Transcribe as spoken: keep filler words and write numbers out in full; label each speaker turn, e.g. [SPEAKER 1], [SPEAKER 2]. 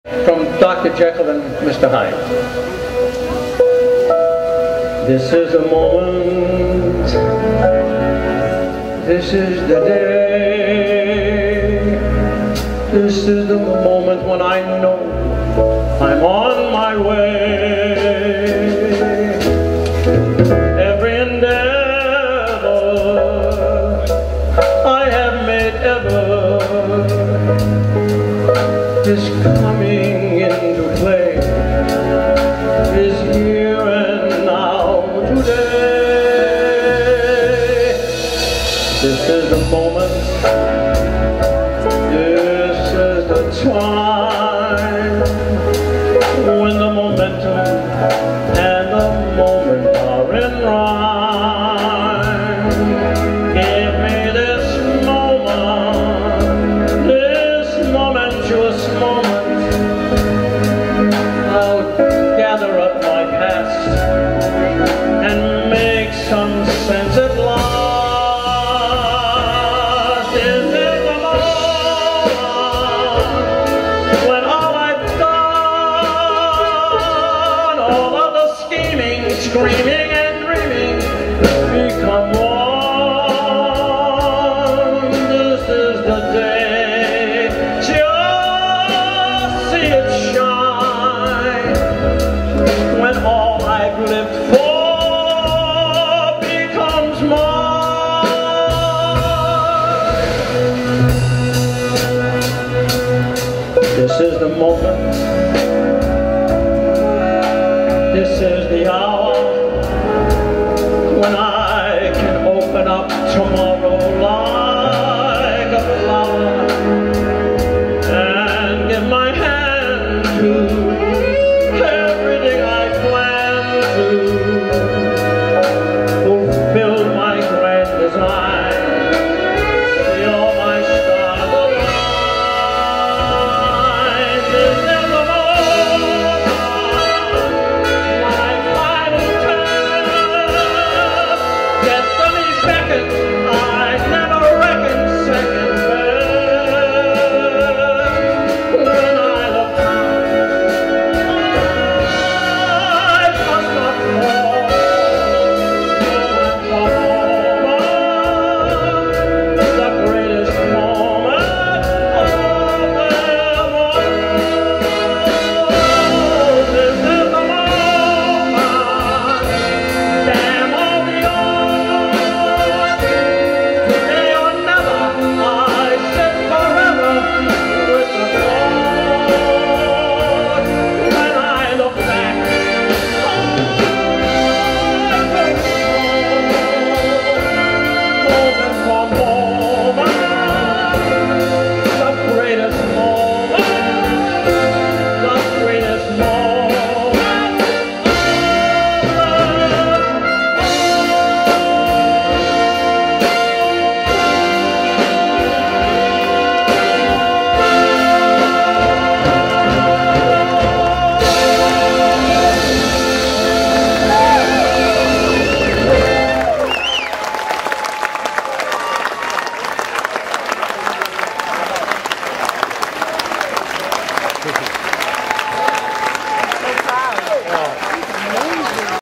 [SPEAKER 1] From Doctor Jeckyll and Mister Hyde. This is the moment, this is the day, this is the moment when I know I'm on my way. Every endeavor I have made ever is coming into play, is here and now today. This is the moment, this is the time, when the momentum and the moment are in rhyme. Give me this moment, this momentous moment. I'll gather up my past and make some sense at last. This is the moment when all I've done, all of the scheming, screaming and dreaming become one. This is the day, just see it shine, when all I've lived for becomes mine. This is the moment, this is the hour, when I can open up tomorrow like a flower and give my hand to